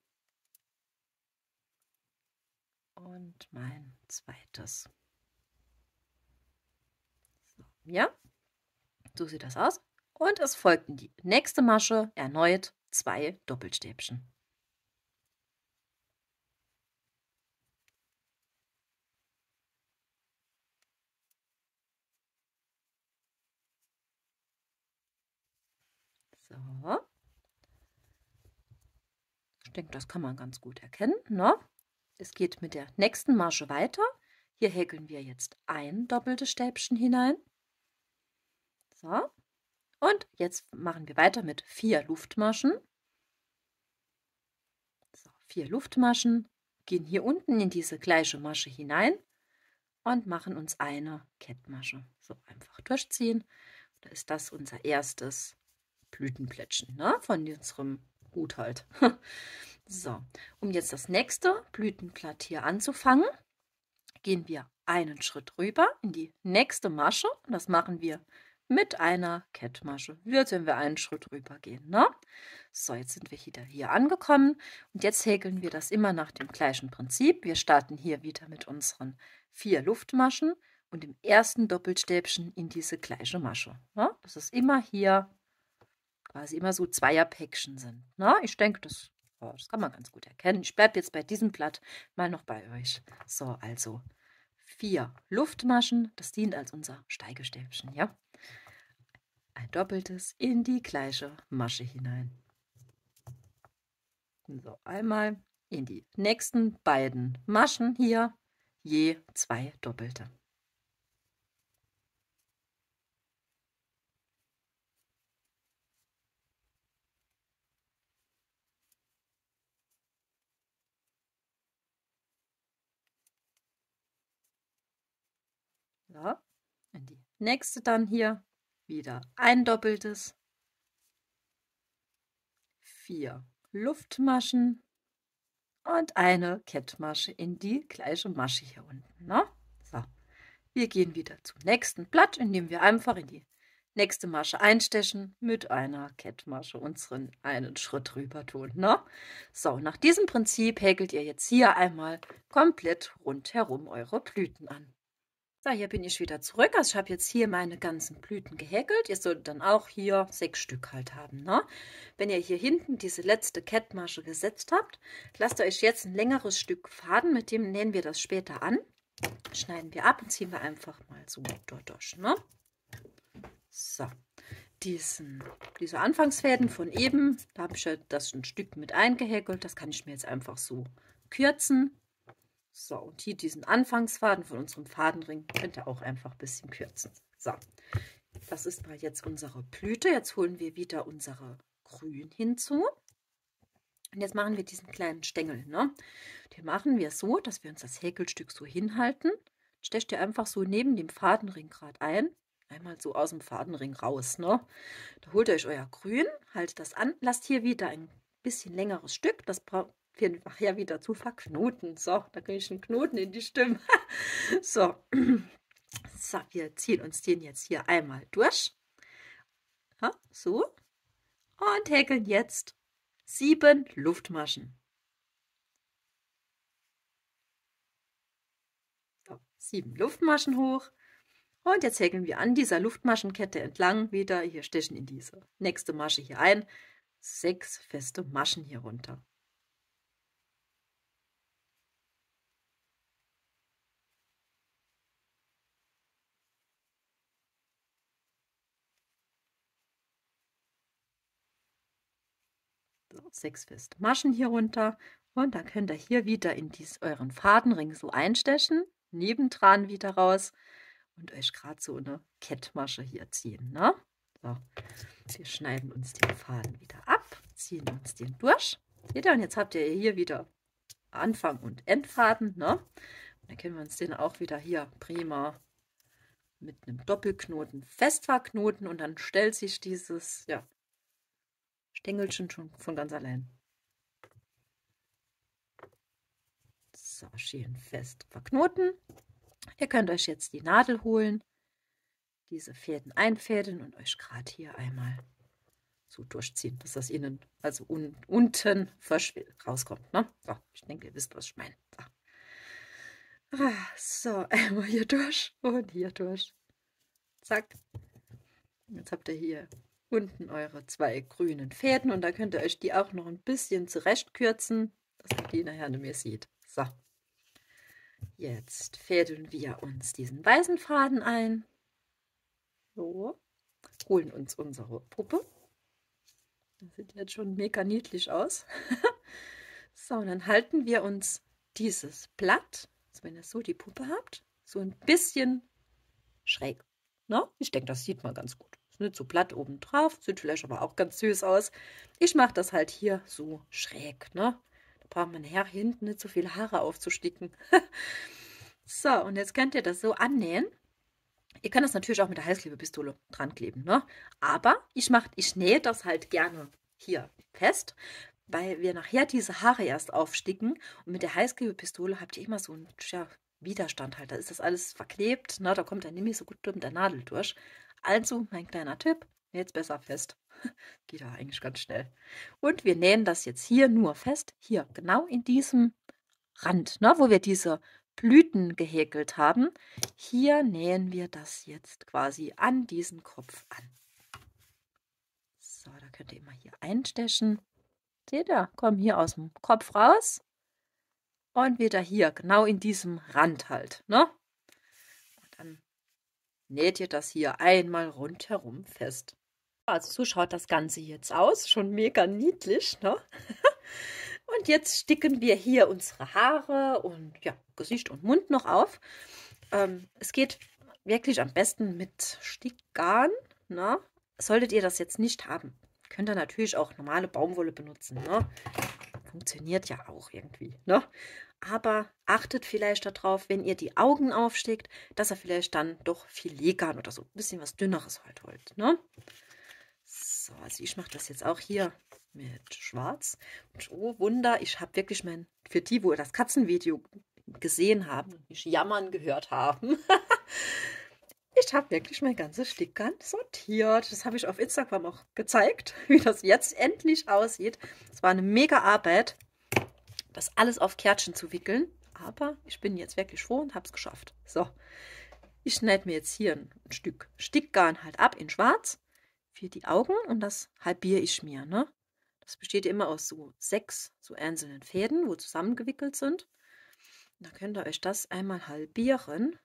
Und mein zweites. So, ja, so sieht das aus. Und es folgt in die nächste Masche erneut 2 Doppelstäbchen. So. Ich denke, das kann man ganz gut erkennen, ne? Es geht mit der nächsten Masche weiter. Hier häkeln wir jetzt ein doppeltes Stäbchen hinein. So. Und jetzt machen wir weiter mit 4 Luftmaschen. So, 4 Luftmaschen, gehen hier unten in diese gleiche Masche hinein und machen uns eine Kettmasche. So, einfach durchziehen. Da ist das unser erstes Blütenplättchen, ne? Von unserem Hut halt. So, um jetzt das nächste Blütenblatt hier anzufangen, gehen wir einen Schritt rüber in die nächste Masche. Und das machen wir mit einer Kettmasche. Wie als wenn wir einen Schritt rüber gehen, ne? So, jetzt sind wir wieder hier angekommen und jetzt häkeln wir das immer nach dem gleichen Prinzip. Wir starten hier wieder mit unseren 4 Luftmaschen und im ersten Doppelstäbchen in diese gleiche Masche. Ne? Das ist immer hier quasi immer so Zweierpäckchen sind. Ne? Ich denke, das kann man ganz gut erkennen. Ich bleibe jetzt bei diesem Blatt mal noch bei euch. So, also 4 Luftmaschen, das dient als unser Steigestäbchen, ja? Ein doppeltes in die gleiche Masche hinein. So, einmal in die nächsten beiden Maschen hier je 2 doppelte. So, in die nächste dann hier wieder ein doppeltes, 4 Luftmaschen und eine Kettmasche in die gleiche Masche hier unten. Ne? So, wir gehen wieder zum nächsten Blatt, indem wir einfach in die nächste Masche einstechen, mit einer Kettmasche unseren einen Schritt rüber tun. Ne? So, nach diesem Prinzip häkelt ihr jetzt hier einmal komplett rundherum eure Blüten an. So, hier bin ich wieder zurück. Also ich habe jetzt hier meine ganzen Blüten gehäkelt. Ihr solltet dann auch hier 6 Stück halt haben. Ne? Wenn ihr hier hinten diese letzte Kettmasche gesetzt habt, lasst euch jetzt ein längeres Stück Faden, mit dem nähen wir das später an. Schneiden wir ab und ziehen wir einfach mal so dort durch. Ne? So, diese Anfangsfäden von eben, da habe ich ja das ein Stück mit eingehäkelt. Das kann ich mir jetzt einfach so kürzen. So, und hier diesen Anfangsfaden von unserem Fadenring könnt ihr auch einfach ein bisschen kürzen. So, das ist mal jetzt unsere Blüte. Jetzt holen wir wieder unsere Grün hinzu. Und jetzt machen wir diesen kleinen Stängel. Ne? Den machen wir so, dass wir uns das Häkelstück so hinhalten. Stecht ihr einfach so neben dem Fadenring gerade ein. Einmal so aus dem Fadenring raus. Ne? Da holt ihr euch euer Grün, haltet das an, lasst hier wieder ein bisschen längeres Stück. Das braucht wir nachher wieder zu verknoten. So, da kriege ich einen Knoten in die Stimme. So. So, wir ziehen uns den jetzt hier einmal durch. Ja, so. Und häkeln jetzt 7 Luftmaschen. So, 7 Luftmaschen hoch. Und jetzt häkeln wir an dieser Luftmaschenkette entlang wieder. Hier stechen in diese nächste Masche hier ein. 6 feste Maschen hier runter. So, 6 feste Maschen hier runter. Und dann könnt ihr hier wieder in euren Fadenring so einstechen. Nebendran wieder raus. Und euch gerade so eine Kettmasche hier ziehen. Ne? So, wir schneiden uns den Faden wieder ab, ziehen uns den durch. Seht ihr, und jetzt habt ihr hier wieder Anfang- und Endfaden. Ne? Und dann können wir uns den auch wieder hier prima mit einem Doppelknoten fest verknoten und dann stellt sich dieses Stängelchen schon von ganz allein. So, schön fest verknoten. Ihr könnt euch jetzt die Nadel holen, diese Fäden einfädeln und euch gerade hier einmal so durchziehen, dass das innen, also unten rauskommt. Ne? So, ich denke, ihr wisst, was ich meine. So, einmal hier durch und hier durch. Zack. Jetzt habt ihr hier unten eure 2 grünen Fäden und da könnt ihr euch die auch noch ein bisschen zurecht kürzen, dass ihr die nachher nicht mehr seht. So. Jetzt fädeln wir uns diesen weißen Faden ein. So. Holen uns unsere Puppe. Das sieht jetzt schon mega niedlich aus. So, und dann halten wir uns dieses Blatt, also wenn ihr so die Puppe habt, so ein bisschen schräg. Na? Ich denke, das sieht man ganz gut. Ist nicht so platt oben drauf, sieht vielleicht aber auch ganz süß aus. Ich mache das halt hier so schräg. Ne? Da braucht man nachher hinten nicht so viele Haare aufzusticken. So, und jetzt könnt ihr das so annähen. Ihr könnt das natürlich auch mit der Heißklebepistole dran kleben, ne? Aber ich nähe das halt gerne hier fest, weil wir nachher diese Haare erst aufsticken und mit der Heißklebepistole habt ihr immer so einen Widerstand halt. Da ist das alles verklebt, ne? Da kommt dann nämlich so gut mit der Nadel durch. Also, mein kleiner Tipp, näht es besser fest. Geht ja eigentlich ganz schnell. Und wir nähen das jetzt hier nur fest, hier genau in diesem Rand, ne? Wo wir diese Blüten gehäkelt haben. Hier nähen wir das jetzt quasi an diesen Kopf an. So, da könnt ihr immer hier einstechen. Seht ihr, kommen hier aus dem Kopf raus. Und wieder hier, genau in diesem Rand halt. Ne? Und dann näht ihr das hier einmal rundherum fest. Also so schaut das Ganze jetzt aus. Schon mega niedlich. Ne? Und jetzt sticken wir hier unsere Haare und ja, Gesicht und Mund noch auf. Es geht wirklich am besten mit Stickgarn. Ne? Solltet ihr das jetzt nicht haben, könnt ihr natürlich auch normale Baumwolle benutzen. Ne? Funktioniert ja auch irgendwie. Ne? Aber achtet vielleicht darauf, wenn ihr die Augen aufstickt, dass ihr vielleicht dann doch Filetgarn oder so ein bisschen was Dünneres halt wollt. Ne? So, also ich mache das jetzt auch hier mit Schwarz. Und oh Wunder, ich habe wirklich für die, wo das Katzenvideo gesehen haben und mich jammern gehört haben, ich habe wirklich mein ganzes Stickgarn sortiert. Das habe ich auf Instagram auch gezeigt, wie das jetzt endlich aussieht. Es war eine mega Arbeit, das alles auf Kärtchen zu wickeln. Aber ich bin jetzt wirklich froh und habe es geschafft. So, ich schneide mir jetzt hier ein Stück Stickgarn halt ab in Schwarz für die Augen und das halbiere ich mir. Ne? Das besteht immer aus so 6 so einzelnen Fäden, wo zusammengewickelt sind. Da könnt ihr euch das einmal halbieren.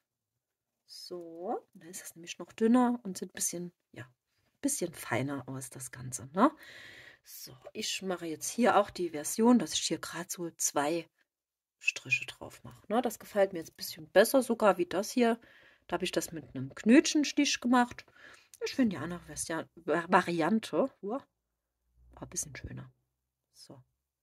So, dann ist das nämlich noch dünner und sieht ein bisschen feiner aus, das Ganze. Ne? So, ich mache jetzt hier auch die Version, dass ich hier gerade so 2 Striche drauf mache. Ne? Das gefällt mir jetzt ein bisschen besser sogar wie das hier. Da habe ich das mit einem Knötchenstich gemacht. Ich finde die andere Variante war ein bisschen schöner. So,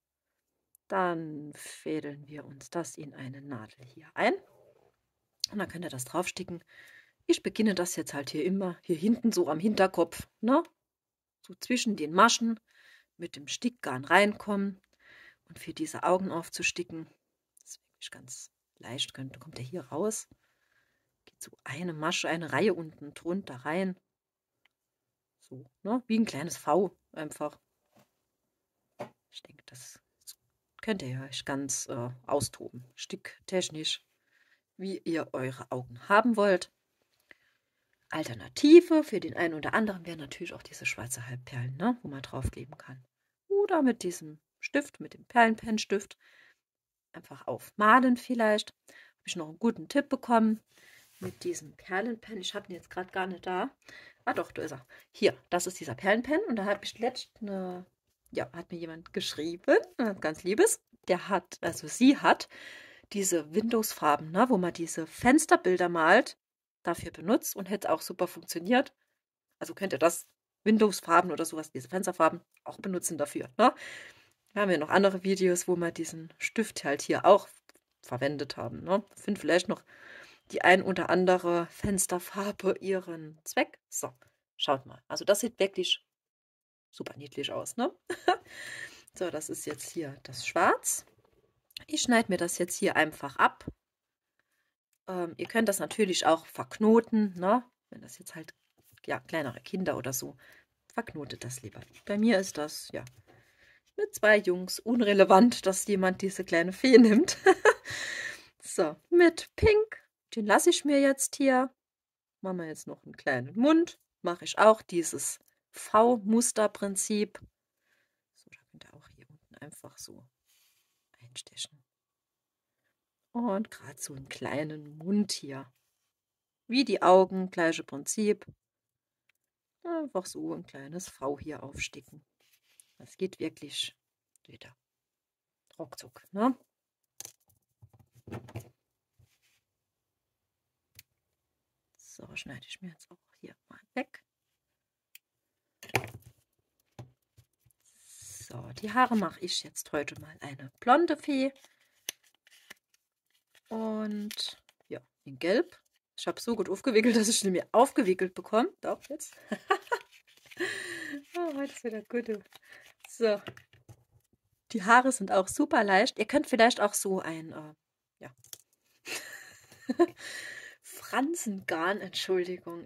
dann fädeln wir uns das in eine Nadel hier ein. Und dann könnt ihr das draufsticken. Ich beginne das jetzt halt hier immer, hier hinten so am Hinterkopf, ne? So zwischen den Maschen mit dem Stickgarn reinkommen und für diese Augen aufzusticken. Das ist wirklich ganz leicht. Kommt der hier raus. Geht so eine Masche, eine Reihe unten drunter rein. So, ne? Wie ein kleines V einfach. Ich denke, das könnt ihr euch ganz austoben. Sticktechnisch, wie ihr eure Augen haben wollt. Alternative für den einen oder anderen wären natürlich auch diese schwarze Halbperlen, ne, wo man draufkleben kann. Oder mit diesem Stift, mit dem Perlenpennstift, einfach aufmalen vielleicht. Habe ich noch einen guten Tipp bekommen mit diesem Perlenpen. Ich habe ihn jetzt gerade gar nicht da. Ah doch, da ist er. Hier, das ist dieser Perlenpen. Und da habe ich letztens hat mir jemand geschrieben, ganz liebes, sie hat diese Windows-Farben, ne, wo man diese Fensterbilder malt, dafür benutzt und hätte auch super funktioniert. Also könnt ihr das Windows-Farben oder sowas, diese Fensterfarben, auch benutzen dafür. Ne? Wir haben ja noch andere Videos, wo wir diesen Stift halt hier auch verwendet haben. Ne? Finden vielleicht noch die ein oder andere Fensterfarbe ihren Zweck. So, schaut mal. Also das sieht wirklich super niedlich aus. Ne? So, das ist jetzt hier das Schwarz. Ich schneide mir das jetzt hier einfach ab. Ihr könnt das natürlich auch verknoten, ne? Wenn das jetzt halt kleinere Kinder oder so, verknotet das lieber. Bei mir ist das, ja, mit 2 Jungs unrelevant, dass jemand diese kleine Fee nimmt. So, mit Pink, den lasse ich mir jetzt hier. Machen wir jetzt noch einen kleinen Mund. Mache ich auch dieses V-Musterprinzip. So, da könnt ihr auch hier unten einfach so einstechen. Und gerade so einen kleinen Mund hier. Wie die Augen, gleiche Prinzip. Einfach so ein kleines V hier aufsticken. Das geht wirklich wieder ruckzuck, ne? So, schneide ich mir jetzt auch hier mal weg. So, die Haare mache ich jetzt heute mal eine blonde Fee. Und ja, in Gelb. Ich habe so gut aufgewickelt, dass ich sie mir aufgewickelt bekomme. Doch, jetzt. Oh, heute ist wieder gut. So. Die Haare sind auch super leicht. Ihr könnt vielleicht auch so ein Fransengarn, Entschuldigung,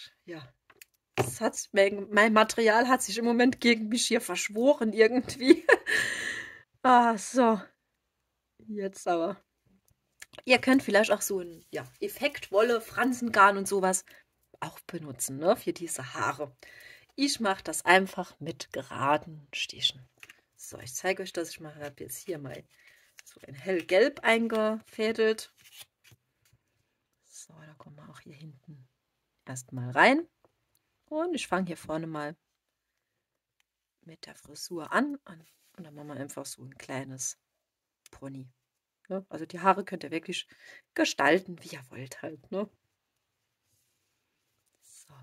mein Material hat sich im Moment gegen mich hier verschworen irgendwie. So. Jetzt aber. Ihr könnt vielleicht auch so ein Effektwolle, Fransengarn und sowas auch benutzen, ne, für diese Haare. Ich mache das einfach mit geraden Stichen. So, ich zeige euch das. Ich habe jetzt hier mal so ein hellgelb eingefädelt. So, da kommen wir auch hier hinten erstmal rein. Und ich fange hier vorne mal mit der Frisur an Und dann machen wir einfach so ein kleines Pony. Ne? Also die Haare könnt ihr wirklich gestalten, wie ihr wollt halt. Ne? So.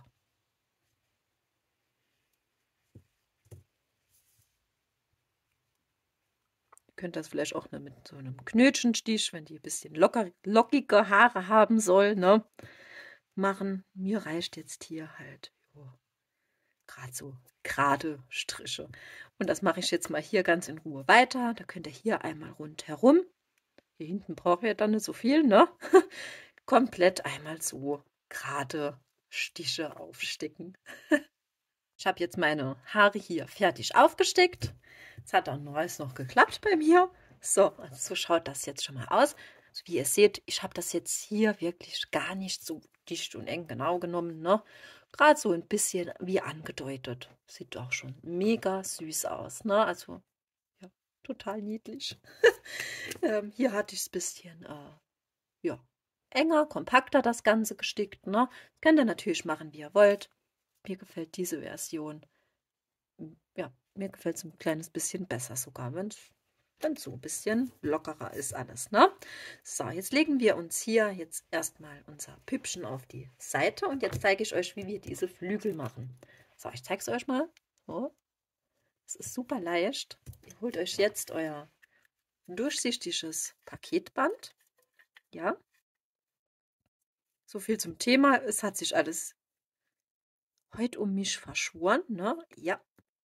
Ihr könnt das vielleicht auch mit so einem Knötchenstich, wenn die ein bisschen lockige Haare haben soll, ne, machen. Mir reicht jetzt hier halt gerade so gerade Striche. Und das mache ich jetzt mal hier ganz in Ruhe weiter. Da könnt ihr hier einmal rundherum. Hier hinten braucht ihr dann nicht so viel, ne? Komplett einmal so gerade Stiche aufsticken. Ich habe jetzt meine Haare hier fertig aufgestickt. Es hat dann noch geklappt bei mir. So, also so schaut das jetzt schon mal aus. Also wie ihr seht, ich habe das jetzt hier wirklich gar nicht so dicht und eng genau genommen, ne? Gerade so ein bisschen wie angedeutet. Sieht auch schon mega süß aus, ne? Also, ja, total niedlich. Hier hatte ich es ein bisschen, ja, enger, kompakter das Ganze gestickt, ne? Das könnt ihr natürlich machen, wie ihr wollt. Mir gefällt diese Version. Ja, mir gefällt es ein kleines bisschen besser sogar, wenn es so ein bisschen lockerer ist alles, ne? So, jetzt legen wir uns hier jetzt erstmal unser Püppchen auf die Seite und jetzt zeige ich euch, wie wir diese Flügel machen. So, ich zeige es euch mal. So, es ist super leicht. Ihr holt euch jetzt euer durchsichtiges Paketband. Ja, so viel zum Thema. Es hat sich alles heute um mich verschworen, ne? Ja,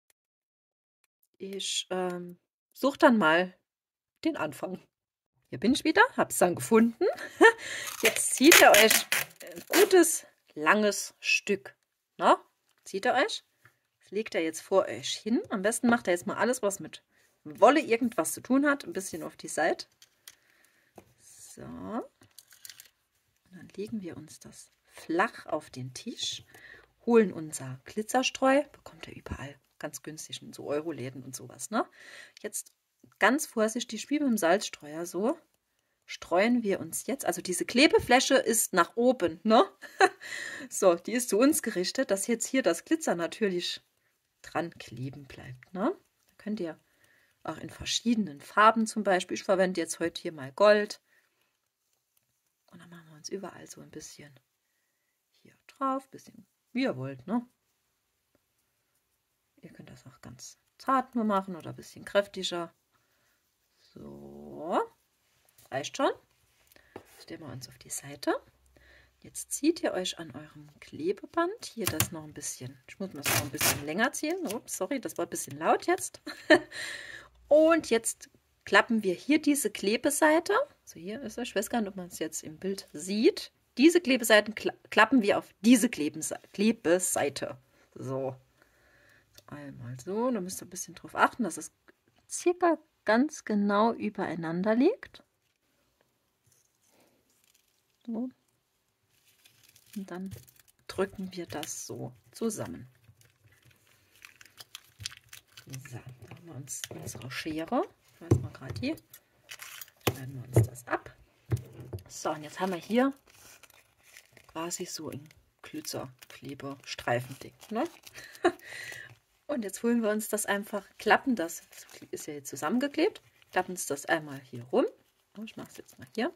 ich suche dann mal den Anfang. Hier bin ich wieder, habe es dann gefunden. Jetzt zieht ihr euch ein gutes, langes Stück. Na, zieht ihr euch? Das legt ihr jetzt vor euch hin. Am besten macht ihr jetzt mal alles, was mit Wolle irgendwas zu tun hat, ein bisschen auf die Seite. So. Und dann legen wir uns das flach auf den Tisch, holen unser Glitzerstreu, bekommt ihr überall ganz günstig in so Euroläden und sowas, ne? Jetzt ganz vorsichtig, wie beim Salzstreuer so, streuen wir uns jetzt, also diese Klebefläche ist nach oben, ne? So, die ist zu uns gerichtet, dass jetzt hier das Glitzer natürlich dran kleben bleibt, ne? Da könnt ihr auch in verschiedenen Farben zum Beispiel, ich verwende jetzt heute hier mal Gold. Und dann machen wir uns überall so ein bisschen hier drauf, bisschen wie ihr wollt, ne? Ihr könnt das auch ganz zart nur machen oder ein bisschen kräftiger. So, reicht schon. Stellen wir uns auf die Seite. Jetzt zieht ihr euch an eurem Klebeband hier das noch ein bisschen. Ich muss das noch ein bisschen länger ziehen. Ups, sorry, das war ein bisschen laut jetzt. Und jetzt klappen wir hier diese Klebeseite. So, hier ist es. Ich weiß gar nicht, ob man es jetzt im Bild sieht. Diese Klebeseiten klappen wir auf diese Klebeseite. So. Einmal so. Da müsst ihr ein bisschen drauf achten, dass es circa ganz genau übereinander liegt. So. Und dann drücken wir das so zusammen. So, da haben wir uns unsere Schere. Ich weiß mal gerade hier. Schneiden wir uns das ab. So, und jetzt haben wir hier quasi so ein Glitzerklebe-Streifending. Ne? Und jetzt holen wir uns das einfach, klappen das, ist ja jetzt zusammengeklebt, klappen uns das einmal hier rum. Ich mache es jetzt mal hier.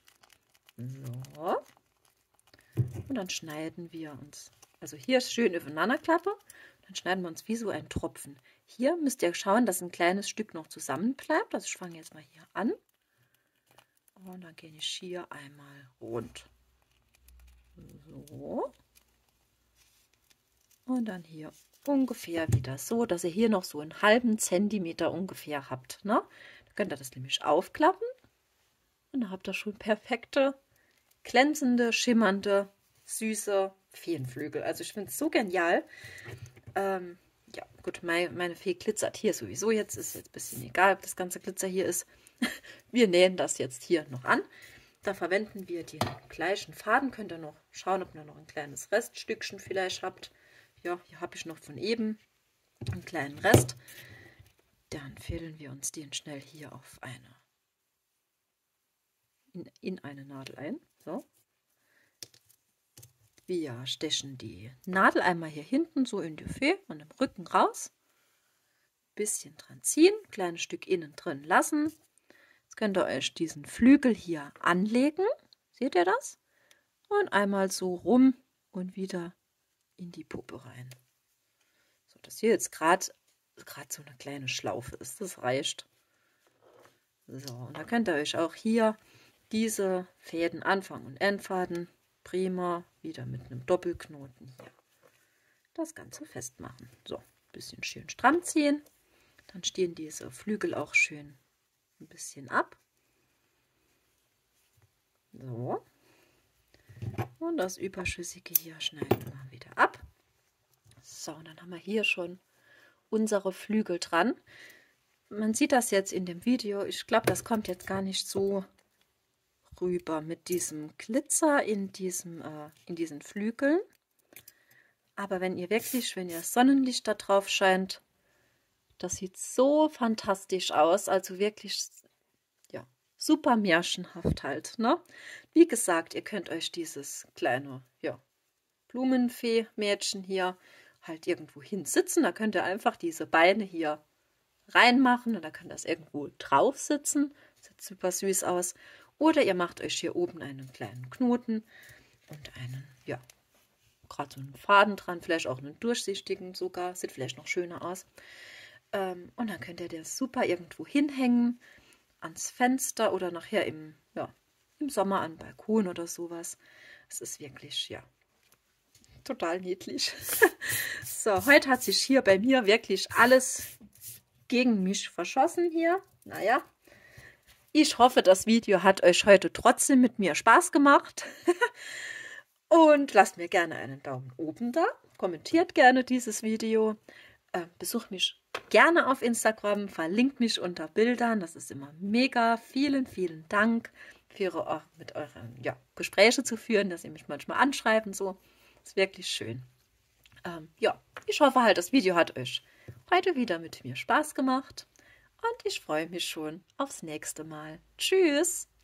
So. Und dann schneiden wir uns, also hier ist schön aufeinander klappe, dann schneiden wir uns wie so einen Tropfen. Hier müsst ihr schauen, dass ein kleines Stück noch zusammen bleibt. Also ich fange jetzt mal hier an. Und dann gehe ich hier einmal rund. So. Und dann hier ungefähr wieder so, dass ihr hier noch so einen halben Zentimeter ungefähr habt. Ne? Da könnt ihr das nämlich aufklappen. Und dann habt ihr schon perfekte, glänzende, schimmernde, süße Feenflügel. Also ich finde es so genial. Ja, gut, meine Fee glitzert hier sowieso jetzt. Ist jetzt ein bisschen egal, ob das ganze Glitzer hier ist. Wir nähen das jetzt hier noch an. Da verwenden wir den gleichen Faden. Könnt ihr noch schauen, ob ihr noch ein kleines Reststückchen vielleicht habt. Ja, hier habe ich noch von eben einen kleinen Rest. Dann fädeln wir uns den schnell hier auf in eine Nadel ein. So. Wir stechen die Nadel einmal hier hinten so in die Fee und im Rücken raus. bisschen dran ziehen, kleines Stück innen drin lassen. Jetzt könnt ihr euch diesen Flügel hier anlegen. Seht ihr das? Und einmal so rum und wieder in die Puppe rein. So, dass hier jetzt gerade so eine kleine Schlaufe ist. Das reicht. So, und da könnt ihr euch auch hier diese Fäden, Anfang- und Endfaden, prima wieder mit einem Doppelknoten hier das Ganze festmachen. So, ein bisschen schön stramm ziehen. Dann stehen diese Flügel auch schön ein bisschen ab. So. Und das Überschüssige hier schneiden wir wieder ab. So, und dann haben wir hier schon unsere Flügel dran. Man sieht das jetzt in dem Video. Ich glaube, das kommt jetzt gar nicht so rüber mit diesem Glitzer in diesen Flügeln. Aber wenn ihr Sonnenlicht da drauf scheint, das sieht so fantastisch aus. Also wirklich, ja, super märchenhaft halt, ne? Wie gesagt, ihr könnt euch dieses kleine, ja, Blumenfee-Mädchen hier halt irgendwo hinsitzen. Da könnt ihr einfach diese Beine hier reinmachen und da könnt ihr das irgendwo drauf sitzen. Sieht super süß aus. Oder ihr macht euch hier oben einen kleinen Knoten und einen, ja, gerade so einen Faden dran, vielleicht auch einen durchsichtigen sogar, sieht vielleicht noch schöner aus. Und dann könnt ihr das super irgendwo hinhängen, ans Fenster oder nachher im Sommer an den Balkon oder sowas. Es ist wirklich, ja, total niedlich. So, heute hat sich hier bei mir wirklich alles gegen mich verschossen hier. Naja, ich hoffe, das Video hat euch heute trotzdem mit mir Spaß gemacht. Und lasst mir gerne einen Daumen oben da. Kommentiert gerne dieses Video. Besucht mich gerne auf Instagram. Verlinkt mich unter Bildern. Das ist immer mega. Vielen, vielen Dank für mit euren Gespräche zu führen, dass ihr mich manchmal anschreibt und so. Das ist wirklich schön. Ja, ich hoffe halt, das Video hat euch heute wieder mit mir Spaß gemacht. Und ich freue mich schon aufs nächste Mal. Tschüss!